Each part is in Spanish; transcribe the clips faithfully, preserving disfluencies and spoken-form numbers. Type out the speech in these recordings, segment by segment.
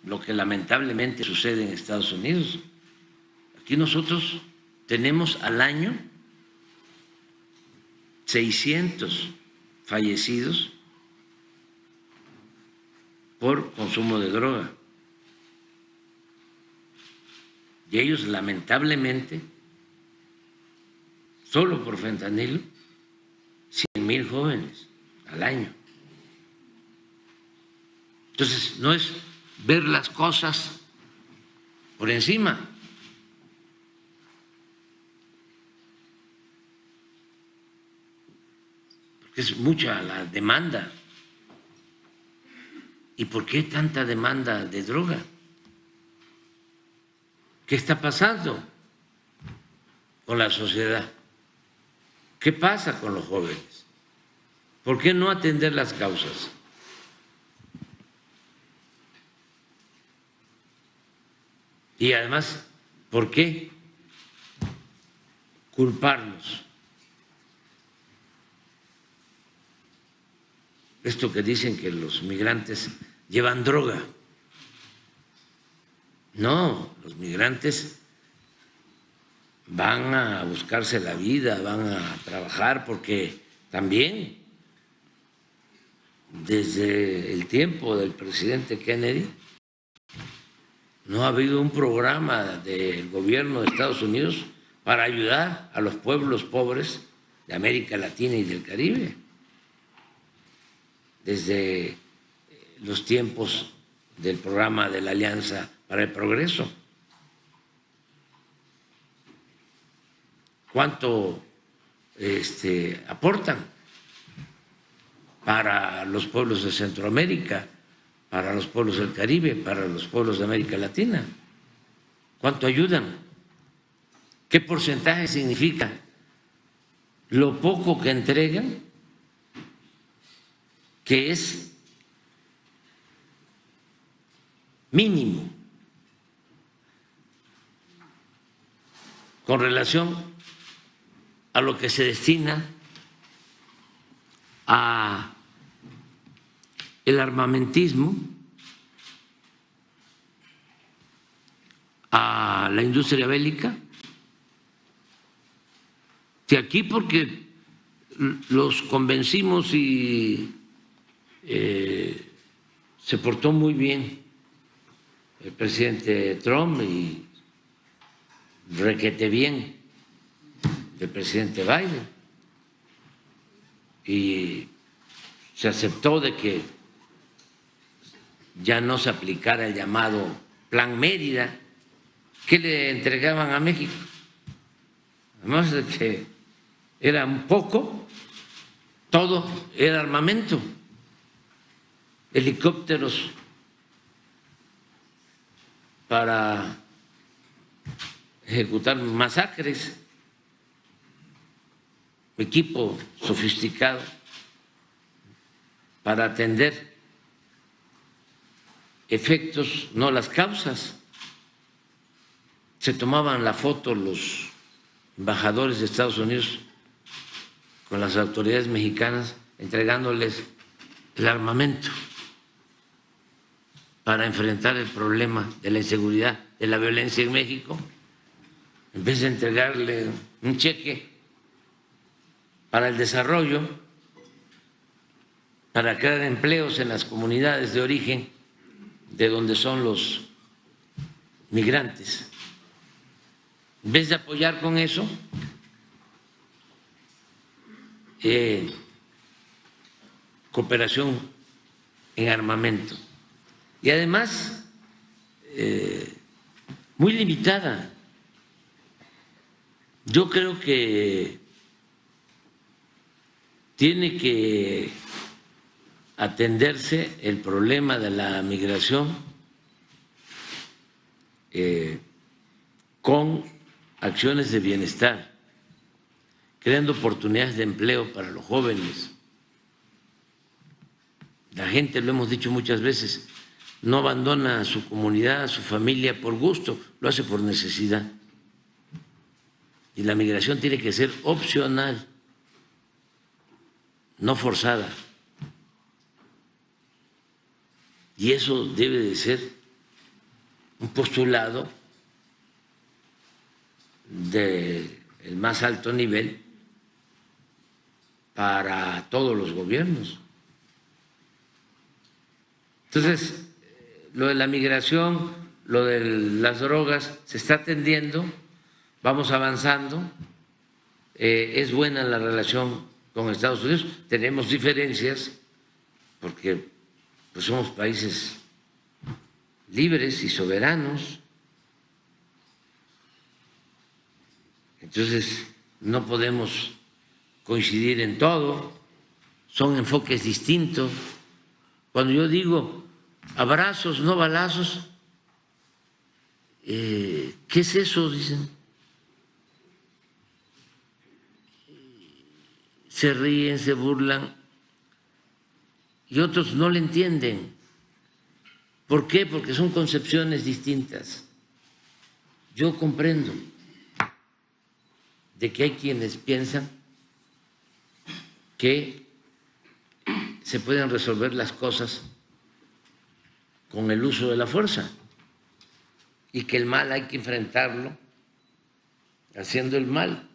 lo que lamentablemente sucede en Estados Unidos. Aquí nosotros tenemos al año seiscientos fallecidos por consumo de droga. Y ellos, lamentablemente, solo por fentanilo, cien mil jóvenes al año. Entonces, no es ver las cosas por encima. Porque es mucha la demanda. ¿Y por qué tanta demanda de droga? ¿Qué está pasando con la sociedad? ¿Qué pasa con los jóvenes? ¿Por qué no atender las causas? Y además, ¿por qué culparnos? Esto que dicen que los migrantes llevan droga. No, los migrantes van a buscarse la vida, van a trabajar, porque también desde el tiempo del presidente Kennedy no ha habido un programa del gobierno de Estados Unidos para ayudar a los pueblos pobres de América Latina y del Caribe. Desde los tiempos del programa de la Alianza para el Progreso. ¿Cuánto este, aportan para los pueblos de Centroamérica, para los pueblos del Caribe, para los pueblos de América Latina? ¿Cuánto ayudan? ¿Qué porcentaje significa lo poco que entregan, que es mínimo con relación a lo que se destina a el armamentismo, a la industria bélica? Que aquí, porque los convencimos y eh, se portó muy bien el presidente Trump y requete bien el presidente Biden, y se aceptó de que ya no se aplicara el llamado Plan Mérida. ¿Qué le entregaban a México? Además de que era un poco, todo era armamento, helicópteros para ejecutar masacres, equipo sofisticado para atender efectos, no las causas. Se tomaban la foto los embajadores de Estados Unidos con las autoridades mexicanas entregándoles el armamento para enfrentar el problema de la inseguridad, de la violencia en México, en vez de entregarle un cheque para el desarrollo, para crear empleos en las comunidades de origen de donde son los migrantes. En vez de apoyar con eso, eh, cooperación en armamento. Y además, eh, muy limitada. Yo creo que tiene que atenderse el problema de la migración eh, con acciones de bienestar, creando oportunidades de empleo para los jóvenes. La gente, lo hemos dicho muchas veces, no abandona a su comunidad, a su familia por gusto, lo hace por necesidad. Y la migración tiene que ser opcional, no forzada. Y eso debe de ser postulado del más alto nivel para todos los gobiernos. Entonces, lo de la migración, lo de las drogas, se está atendiendo, vamos avanzando, eh, es buena la relación con Estados Unidos, tenemos diferencias porque pues, somos países libres y soberanos, entonces no podemos coincidir en todo, son enfoques distintos. Cuando yo digo abrazos, no balazos, eh, ¿qué es eso? Dicen. Se ríen, se burlan y otros no le entienden. ¿Por qué? Porque son concepciones distintas. Yo comprendo de que hay quienes piensan que se pueden resolver las cosas con el uso de la fuerza y que el mal hay que enfrentarlo haciendo el mal.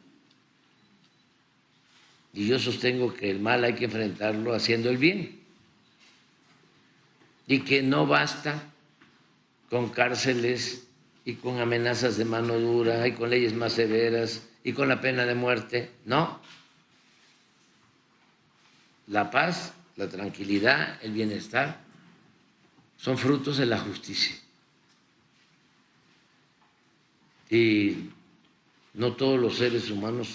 Y yo sostengo que el mal hay que enfrentarlo haciendo el bien y que no basta con cárceles y con amenazas de mano dura y con leyes más severas y con la pena de muerte. No. La paz, la tranquilidad, el bienestar son frutos de la justicia. Y no todos los seres humanos,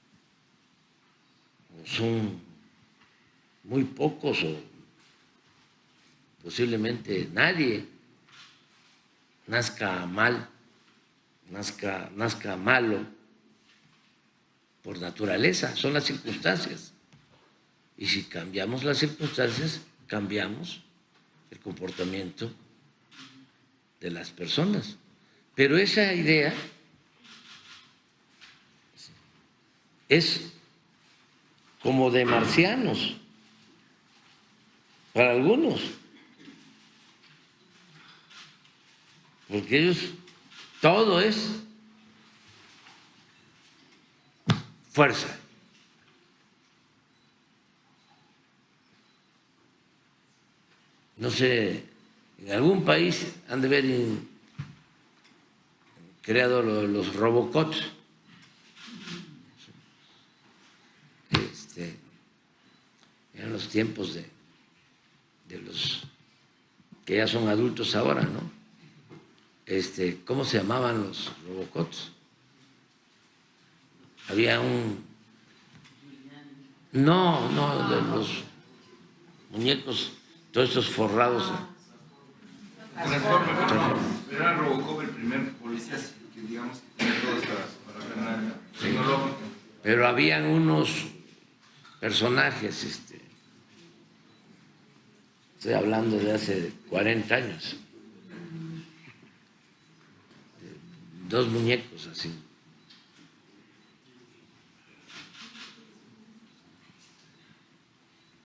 son muy pocos o posiblemente nadie nazca mal, nazca, nazca malo por naturaleza, son las circunstancias. Y si cambiamos las circunstancias, cambiamos el comportamiento de las personas. Pero esa idea es como de marcianos para algunos, porque ellos todo es fuerza. No sé, en algún país han de haber creado los robocots. Este, en los tiempos de, de los que ya son adultos ahora, ¿no? Este, ¿cómo se llamaban los robocots? Había un... No, no, de los muñecos, todos estos forrados. Era Robocop el primer policía que, digamos, que tenía todas las parafernalia tecnológica. Pero habían unos personajes, este, estoy hablando de hace cuarenta años, dos muñecos así.